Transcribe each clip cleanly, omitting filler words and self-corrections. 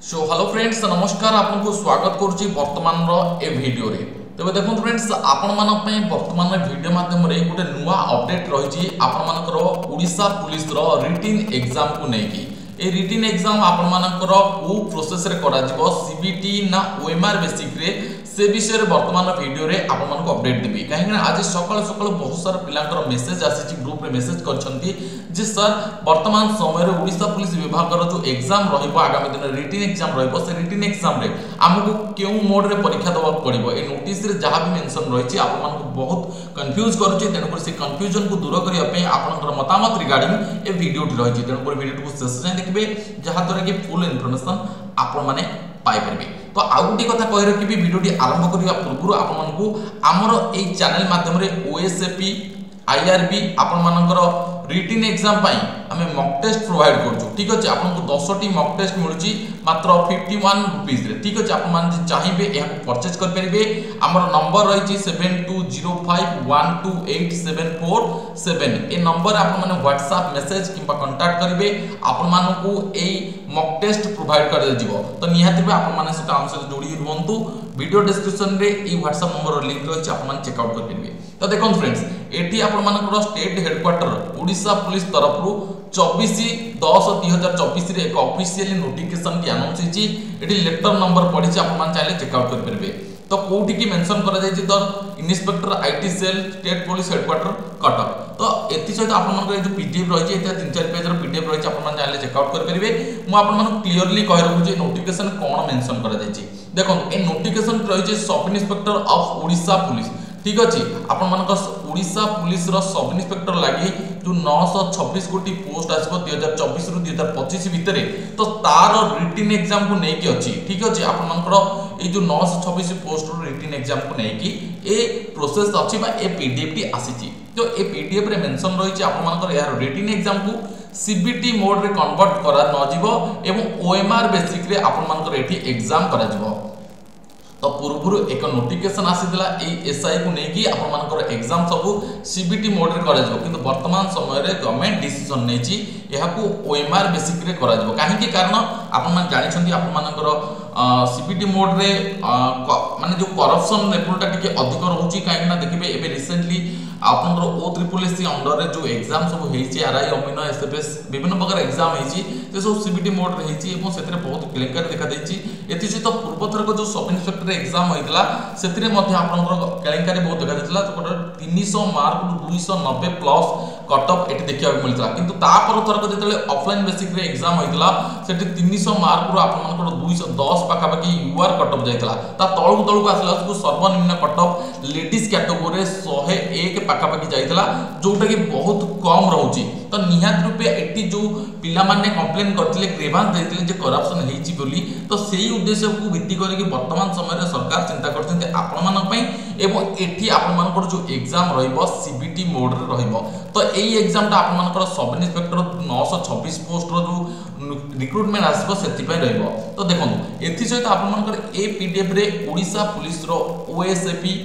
So hello friends नमस्कार आपको स्वागत करुच्ची वर्तमान ए वीडियो रे। तबे देखो फ्रेंड्स आपण मानक पई वर्तमान वीडियो माध्यम रे गोटे नुवा अपडेट रही आपण मानकर ओडिशा पुलिस रो रिटन एग्जाम को नेकी ए रिटन एग्जाम आपण मानकर को प्रोसेस रे करा जिवो सीबीटी ना ओएमआर बेसिक रे से विषय रे वर्तमान वीडियो रे आपण मानक अपडेट देबी काहे आज सकाळ सकाळ बहुत सारा पिलांकर मेसेज आसी ग्रुप रे मेसेज करछंती जे सर वर्तमान समय रे ओडिशा पुलिस विभाग रो जो एग्जाम रहिबो आगामी दिन रिटन एग्जाम रहिबो से रिटन एग्जाम रे हमकु केउ मोड रे परीक्षा दबा पड़िबो ए नोटिस रे जहां भी मेंशन रहिछि आपण मानक बहुत कंफ्यूज करूछि तेन पर से कंफ्यूजन को दूर करिया पे आपनकर मतामत रिगार्डिंग ए वीडियो टी रहिछि तेन पर वीडियो को शेष जाय देखबे जहां तरे कि फुल इन्फॉर्मेशन आपण माने पाई परबे। तो आउ गोटे कथा कहि रखि भी वीडियो टी आरंभ करिया पूर्व आपण मानकु हमर ए चैनल माध्यम रे ओएसएपी आईआरबी आपण मानकर रिटन एग्जाम पाई हमें मॉक टेस्ट प्रोवाइड करछु ठीक अछि आपन को 10 टी मॉक टेस्ट मिलुची मात्र 51 रुपीस रे ठीक अछि आपन मान चाहिबे या परचेज कर परिबे हमर नंबर रहिछि 7205128747 ए नंबर आपन माने व्हाट्सएप मैसेज किबा कांटेक्ट करिवे आपन मानकु ए मॉक टेस्ट प्रोवाइड कर दिबो तो निहाती आपन माने सेटा हमसे जोड़ी रहंतु वीडियो डिस्क्रिप्शन रे ई व्हाट्सएप नंबर लिंक रहिछि आपन मान चेक आउट कर परिबे। तो देखो फ्रेंड्स एठी आपन मानकर स्टेट हेडक्वार्टर ओडिशा पुलिस तरफ रु 24/10/2024 रे एक ऑफिशियली नोटिफिकेशन की अनाउंस हिची एठी लेटर नंबर पढिछि आपन मान चाहे चेक आउट कर परबे। तो कोठी की मेंशन करा जायछि तो inspector IT cell state police headquarter Cuttack. तो एति सहित आपन मानकर जो पीडीएफ रहिछि एटा 3-4 पेज रो पीडीएफ रहिछि आपन मान चाहे चेक आउट कर परबे। मु आपन मान क्लियरली कहि रहु जे नोटिफिकेशन कोन मेंशन करा जायछि देखो ए नोटिफिकेशन रहिछि sub inspector of Odisha police ठीक अछि आपन मानक ओडिशा पुलिस रो सब इंस्पेक्टर लागि जो 926 गोटी पोस्ट आसबो 2024 रु 2025 भितरे तो तार रिटन एग्जाम को नेकी अछि ठीक अछि आपन मानकर ए जो 926 पोस्ट रो रिटन एग्जाम को नेकी ए प्रोसेस अछि बा ए पीडीएफ टी आसीछि तो ए पीडीएफ रे मेंशन रहिछि आपन मानकर यार रिटन एग्जाम को सीबीटी मोड रे कन्वर्ट करा न जिवो एवं ओएमआर बेसिक रे आपन मानकर एठी एग्जाम करा जिवो। तो पूर्व एक नोटिफिकेशन आसीला ए एसआई को नेकी आपन मानकर एग्जाम सब सीबीटी मोड रे करा जिवो किंतु वर्तमान समय रे गवर्नमेंट डिसीजन नेची एहाकू ओएमआर बेसिक रे करा जिवो काहे कि कारण आपन मान जानि छथि आपन मानकर सीबीटी मोड रे माने जो करप्शन लेवलटा टिके अधिक रहउची काहे ना देखिबे एबे रिसेंटली आपनकर ओ ट्रिपल एससी अंडर रे जो एग्जाम सब हेछि आरआई अमिनो एसएफएस विभिन्न प्रकार एग्जाम हेछि ते सब सीबीटी मोड रे हेछि एवं सेतरे बहुत क्लियर देखा दैछि एति सहित पूर्व थर को जो सब इंस्पेक्टर एग्जाम होइतला सेतरे मध्ये आपनकर क्लियर बहुत देखा दैतला 300 मार्क 290 प्लस कट ऑफ एटी देखिया मिलतला किंतु ता पर थर को जेतले ऑफलाइन बेसिक रे एग्जाम होइतला सेठी 300 मार्क रो आपनकर 210 पाखा पाखी यूआर कट ऑफ जाइतला ता तळु आसला को सर्वनिम्न कट ऑफ लेडीज कैटेगरी 101 पाखा पाखी जाइतला जोटा कि बहुत कम रहउची। तो निहात रूपे एटी जो पिला माने कंप्लेन करथिले ग्रेवांस दैथिले जे करप्शन हेछि बोली तो सेही उद्देश्य को भित्ति करी कि वर्तमान समय रे सरकार चिंता करछन्ते आपण मान पई एवं एठी आपण मानकर जो एग्जाम रहिबो सीबीटी मोड रे रहिबो तो एई एग्जाम ता आपण मानकर सब इंस्पेक्टर 926 पोस्ट रो जो रिक्रूटमेंट आसबो सेति पई रहिबो। तो देखो एथि सहित आपण मानकर ए पीडीएफ रे ओडिशा पुलिस रो ओएसएपी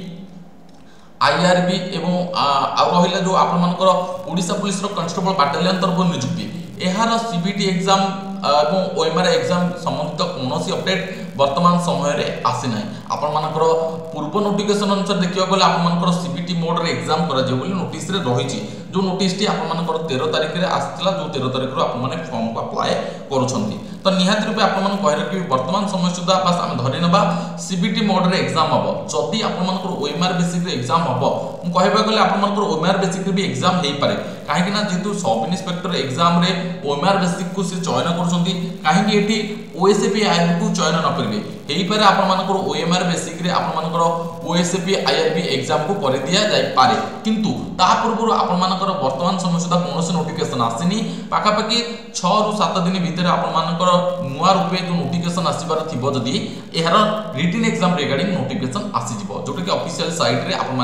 आईआरबी एवं रहिला जो आपण मानकर ओडिशा पुलिस रो कांस्टेबल बटालियन तरफ नियुक्ति एहार सीबीटी एग्जाम एवं ओएमआर एग्जाम संबंधित कोनोसी अपडेट वर्तमान समय रे आसी नै आपण मानकर पूर्व नोटिफिकेशन अनुसार देखियो गले आपण मानकर सीबीटी मोड रे एग्जाम करा जे बोली नोटिस रे रहिछि जो नोटिस टी आपण मानकर 13 तारिख रे आस्तिला जो 13 तारिख रो आपण माने फॉर्म को अप्लाई करूछंती। तो निहात रूपे आपण मान कहरे कि वर्तमान समय सुधा बस हम धरि नबा सीबीटी मोड रे एग्जाम हबो जदी आपण मानकर ओएमआर बेसिक रे एग्जाम हबो हम कहबा गले आपण मानकर ओएमआर बेसिक रे भी एग्जाम हेई पारे काहे कि ना जेतु सब इंस्पेक्टर एग्जाम रे ओएमआर बेसिक को से चयन करूछंती काहे कि एठी ओएसएपी आईआरबी को चयन न करबे हेई पारे आपण मानकर ओएमआर बेसिक रे आपण मानकर ओएसएपी आईआरबी एग्जाम को कर दिया जाय पारे किंतु ता पूर्व आपण मानकर वर्तमान समय सुधा कोनोसी नोटिफिकेशन आसीनी पाखा पाखी 6 रु 7 दिन भीतर आपण मानकर नुआ रूपे जो नोटिफिकेशन आसीबार थिबो जदी एहार रिटन एग्जाम रिगार्डिंग नोटिफिकेशन आसी जिवो जोटा कि ऑफिशियल साइट रे आपण माने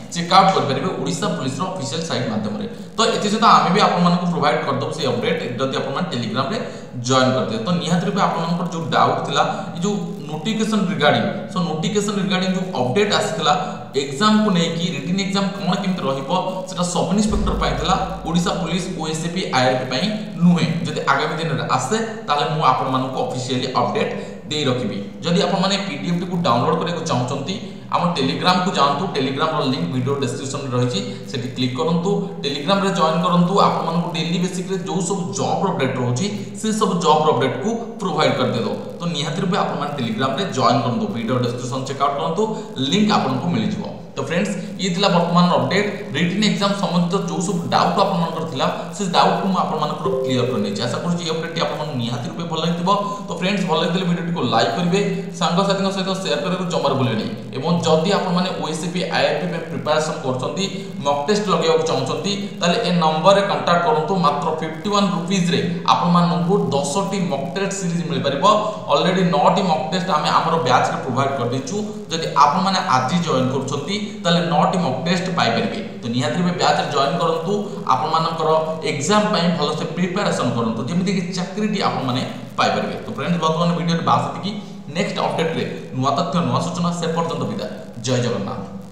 चेकआउट करेंगे ओडिशा पुलिस ऑफिशियल साइट माध्यम रे। तो एथि सहित आमे भी आपण मानक प्रोवाइड कर दब से अपडेट जदि आपण मान टेलीग्राम रे जॉइन करते तो निहात रूपे आपण मानकर जो डाउट थिला जो notification regarding so notification regarding जो अपडेट आसीला एग्जाम को नहीं कि रिटन एग्जाम कोन केमत रहिबो सेटा सब इंस्पेक्टर पाइतला ओडिशा पुलिस ओएसपी आईआरपी पई नुहे जदि आगामी दिन रे आसे ताले मु आपण मानक ऑफिशियली अपडेट दे रखिबी। जदि आपण माने पीडीएफ टी को डाउनलोड करे को चाहउचंती आम टेलीग्राम को जानतु टेलीग्राम रो लिंक वीडियो डिस्क्रिप्शन रे रहिछि सेठी क्लिक करंतु टेलीग्राम रे जॉइन करंतु आपण मानक डेली बेसिक रे जो सब जॉब अपडेट रहउछि से सब जॉब अपडेट को प्रोवाइड कर देदो। तो निहात रूपे आपण मान टेलीग्राम रे जॉइन करंतु वीडियो डिस्क्रिप्शन चेकआउट करंतु लिंक आपण को मिल जिवो। तो फ्रेंड्स ये थिला वर्तमान अपडेट रिटन एग्जाम संबंधित जो सब डाउट आपण मानकर थिला से डाउट को आपण मानकर क्लियर कर नेछि। आशा करू जे अपडेट आपण मान निहात रूपे भल लागितबो। तो फ्रेंड्स भल लागिले वीडियो को लाइक करिवे सांग साथी सहित शेयर करे जमार बोलेनी एवं जदि आपण माने ओएसपी आईआरपी पे प्रिपरेशन करछंती मॉक टेस्ट लगेया चाहछंती ताले ए नंबर रे कांटेक्ट करंतु मात्र 51 रुपीस रे आपण माननकु 10 टी मॉक टेस्ट सीरीज मिल परिबो। ऑलरेडी 9 टी मॉक टेस्ट आमे हमरो बैच रे प्रोवाइड कर दिछु जदि आपण माने आज जॉइन करछंती ताले 9 टी मॉक टेस्ट पाई परिबे। तो निहात रे बैच रे जॉइन करंतु आपण मानकर एग्जाम पई भलो से प्रिपरेशन करंतु जेमिति कि चाकरी टी आपण माने पाई परिबे। तो फ्रेंड्स वर्तमान वीडियो रे बात की नेक्स्ट अपडेट रे नुवा तथ्य नुवा सूचना से पर्यंत विदा जय जगन्नाथ।